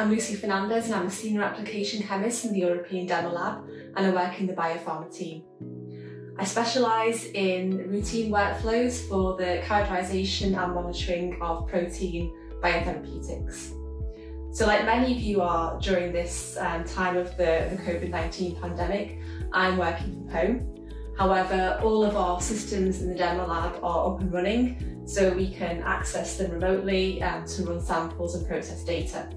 I'm Lucy Fernandez and I'm a Senior Application Chemist in the European Demo Lab and I work in the biopharma team. I specialise in routine workflows for the characterisation and monitoring of protein biotherapeutics. So like many of you are during this time of the COVID-19 pandemic, I'm working from home. However, all of our systems in the demo lab are up and running, so we can access them remotely to run samples and process data.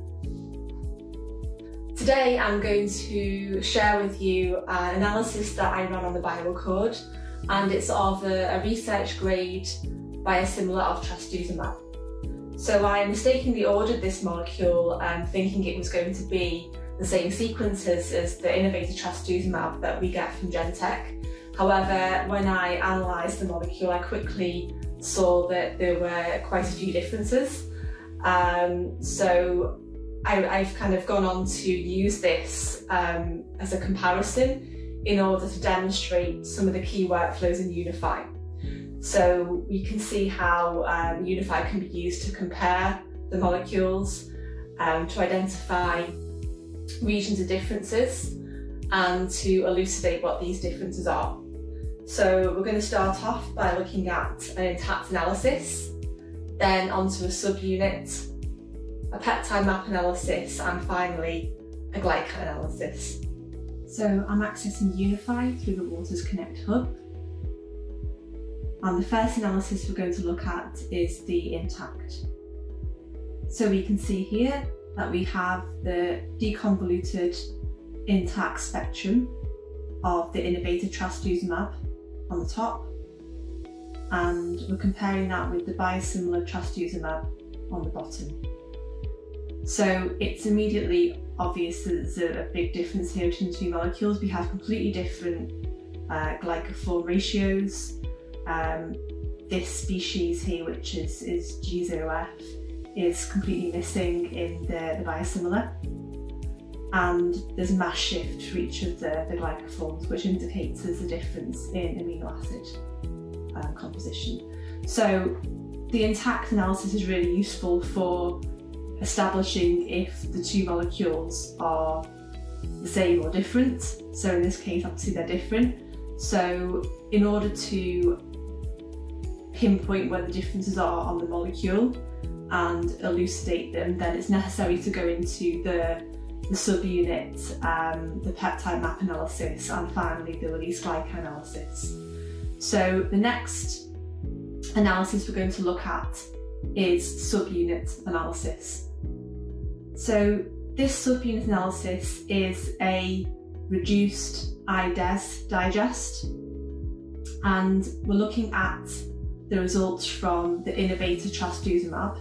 Today I'm going to share with you an analysis that I ran on the BioAccord, and it's of a research grade biosimilar of trastuzumab. So I mistakenly ordered this molecule thinking it was going to be the same sequences as the innovator trastuzumab that we get from Genentech. However, when I analysed the molecule, I quickly saw that there were quite a few differences. So I've kind of gone on to use this as a comparison in order to demonstrate some of the key workflows in Unify. So we can see how Unify can be used to compare the molecules, to identify regions of differences, and to elucidate what these differences are. So we're going to start off by looking at an intact analysis, then onto a subunit, a peptide map analysis, and finally a glycan analysis. So I'm accessing Unify through the Waters Connect hub. And the first analysis we're going to look at is the intact. So we can see here that we have the deconvoluted intact spectrum of the innovator trastuzumab on the top, and we're comparing that with the biosimilar trastuzumab on the bottom. So it's immediately obvious that there's a big difference here between the two molecules. We have completely different glycophore ratios. This species here, which is G0F, is completely missing in the biosimilar. And there's a mass shift for each of the glycophores, which indicates there's a difference in amino acid composition. So the intact analysis is really useful for establishing if the two molecules are the same or different. So in this case, obviously they're different. So in order to pinpoint where the differences are on the molecule and elucidate them, then it's necessary to go into the subunit, the peptide map analysis, and finally the release glycan analysis. So the next analysis we're going to look at is subunit analysis. So this subunit analysis is a reduced IDES digest, and we're looking at the results from the innovator trastuzumab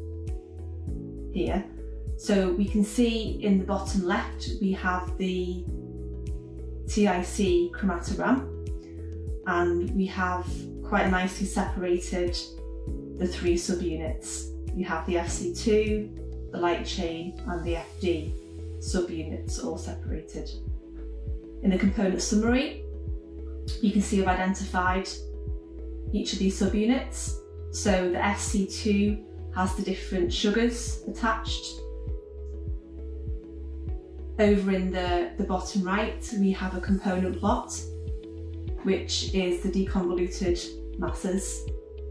here. So we can see in the bottom left we have the TIC chromatogram, and we have quite nicely separated the three subunits. We have the FC2, the light chain, and the FD subunits all separated. In the component summary, you can see I've identified each of these subunits. So the FC2 has the different sugars attached. Over in the bottom right, we have a component plot, which is the deconvoluted masses.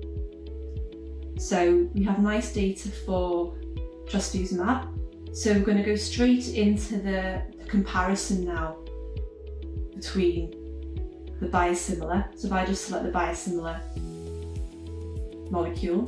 So we have nice data for trastuzumab. So we're going to go straight into the comparison now between the biosimilar. So if I just select the biosimilar molecule.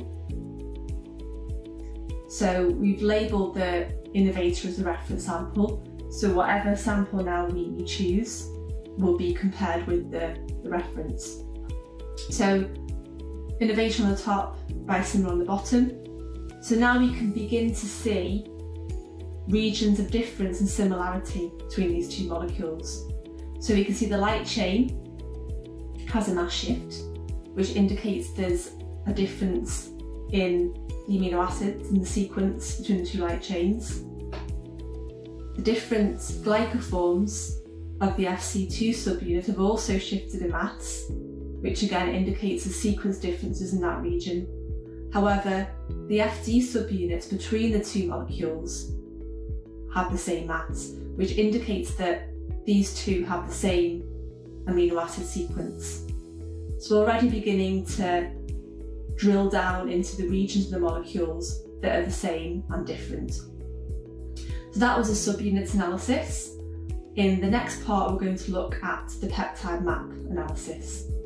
So we've labelled the innovator as the reference sample. So whatever sample now we choose will be compared with the reference. So innovator on the top, biosimilar on the bottom. So now we can begin to see regions of difference and similarity between these two molecules. So we can see the light chain has a mass shift, which indicates there's a difference in the amino acids in the sequence between the two light chains. The different glycoforms of the FC2 subunit have also shifted in mass, which again indicates the sequence differences in that region. However, the FD subunits between the two molecules have the same mass, which indicates that these two have the same amino acid sequence. So we're already beginning to drill down into the regions of the molecules that are the same and different. So that was a subunit analysis. In the next part, we're going to look at the peptide map analysis.